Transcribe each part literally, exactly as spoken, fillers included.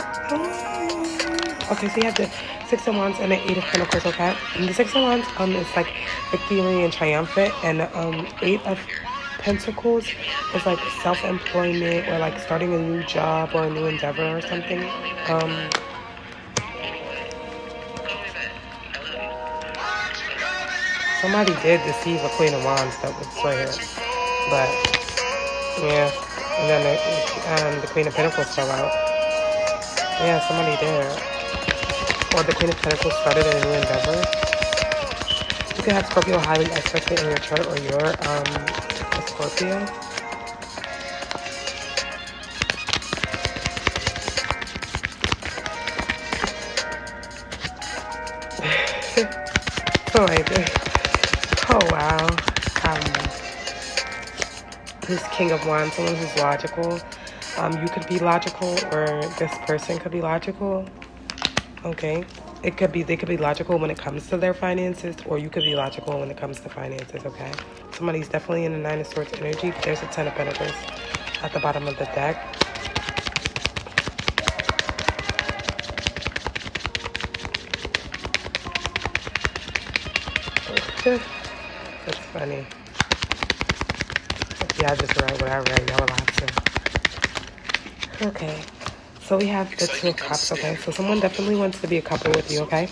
Okay, so you have the Six of Wands and the Eight of Pentacles, okay? And the Six of Wands um, is like victory and triumphant, and the um, Eight of Pentacles is like self-employment or like starting a new job or a new endeavor or something. Um, somebody did deceive a Queen of Wands that was right here, but yeah. And then the, um, the Queen of Pentacles fell out. Yeah, somebody did. Or the Queen of Pentacles started a new endeavor. You can have Scorpio highly aspected in your chart, or you're um, a Scorpio. Oh, I did. Oh, wow. Um, this King of Wands, someone who's logical. Um, you could be logical, or this person could be logical. Okay. It could be, they could be logical when it comes to their finances, or you could be logical when it comes to finances, okay? Somebody's definitely in the Nine of Swords energy, but there's a Ten of Pentacles at the bottom of the deck. That's funny. Yeah, I just read what I read. Y'all allowed to. Okay. So we have the Two of Cups, okay? So someone definitely wants to be a couple with you, okay?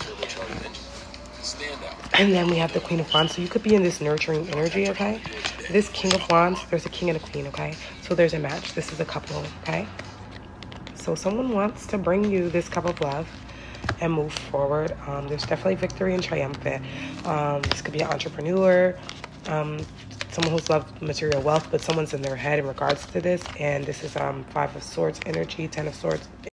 And then we have the Queen of Wands. So you could be in this nurturing energy, okay? This King of Wands, there's a King and a Queen, okay? So there's a match. This is a couple, okay? So someone wants to bring you this cup of love and move forward. Um, there's definitely victory and triumphant. Um, this could be an entrepreneur, um, someone who's loved material wealth, but someone's in their head in regards to this. And this is um, Five of Swords energy, Ten of Swords